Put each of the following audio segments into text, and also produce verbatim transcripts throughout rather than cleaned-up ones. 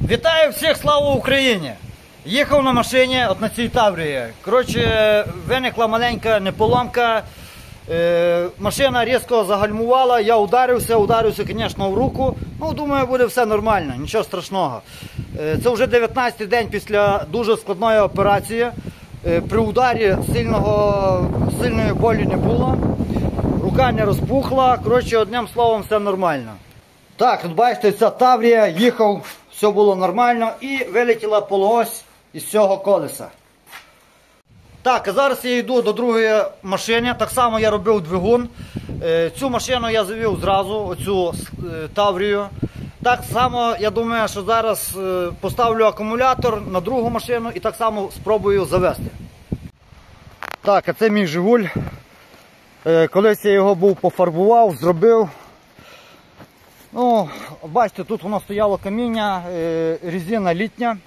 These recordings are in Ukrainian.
Вітаю всіх, слава Україні! Їхав на машині от на цій Таврії. Коротше, виникла маленька неполомка. Е, машина різко загальмувала, я ударився, ударився, звісно, в руку. Ну, думаю, буде все нормально, нічого страшного. Е, це вже дев'ятнадцятий день після дуже складної операції. Е, при ударі сильного, сильної болі не було. Рука не розпухла. Коротше, одним словом, все нормально. Так, от бачите, ця Таврія, їхав, все було нормально і вилетіла полуось із цього колеса. Так, а зараз я йду до другої машини, так само я робив двигун. Цю машину я завів зразу, оцю Таврію. Так само, я думаю, що зараз поставлю акумулятор на другу машину і так само спробую завести. Так, а це мій Жигуль. Колись я його був пофарбував, зробив. Ну, бачите, тут воно стояло каміння, резина літня.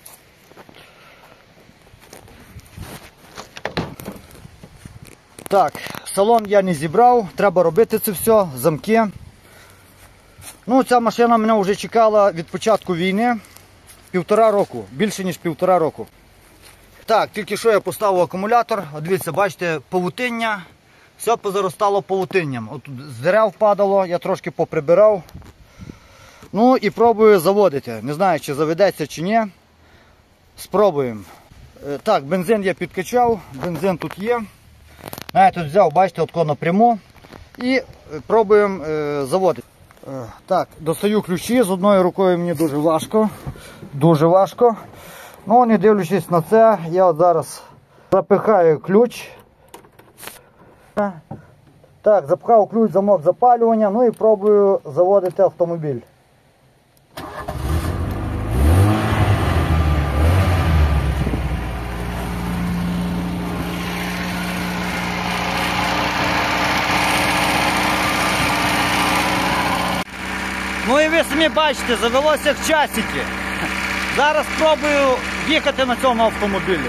Так, салон я не зібрав, треба робити це все, замки. Ну, ця машина мене вже чекала від початку війни, півтора року, більше ніж півтора року. Так, тільки що я поставив акумулятор, от дивіться, бачите, павутиння, все позаростало павутинням. От з дерев падало, я трошки поприбирав. Ну і пробую заводити. Не знаю, чи заведеться, чи ні. Спробуємо. Так, бензин я підкачав, бензин тут є. Я тут взяв, бачите, отко напряму. І пробуємо е, заводити. Е, так, достаю ключі, з одною рукою мені дуже важко. Дуже важко. Ну, не дивлячись на це, я от зараз запихаю ключ. Так, запхав ключ, замок запалювання, ну і пробую заводити автомобіль. Ну і ви самі бачите, завелося як часики. Зараз спробую їхати на цьому автомобілі.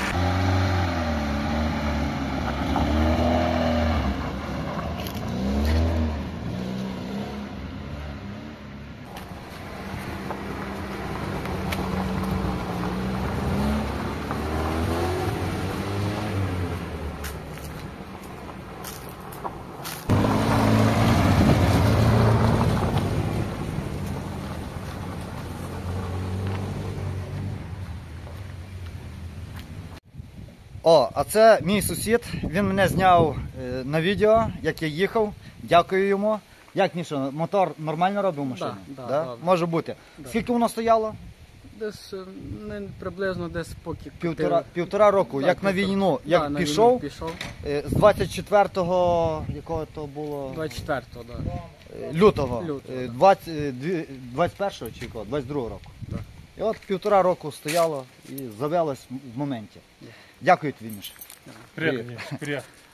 О, а це мій сусід, він мене зняв е, на відео, як я їхав, дякую йому. Як, Міша, мотор нормально робив машину? Да, да, да? да. Може бути. Да. Скільки воно стояло? Десь не, приблизно десь поки Півтора, півтора року, да, як півтора. на війну, Да, як на пішов, війну пішов. е, з двадцять четвертого, якого то було? двадцять четвертого, да. Е, лютого, Лютого, е, да. двадцять, е, дві- двадцять першого чи якого? двадцять другого року. Да. І от півтора року стояло і завелось в моменті. Дякую тобі, Міша. Приятно, Миш, приятно.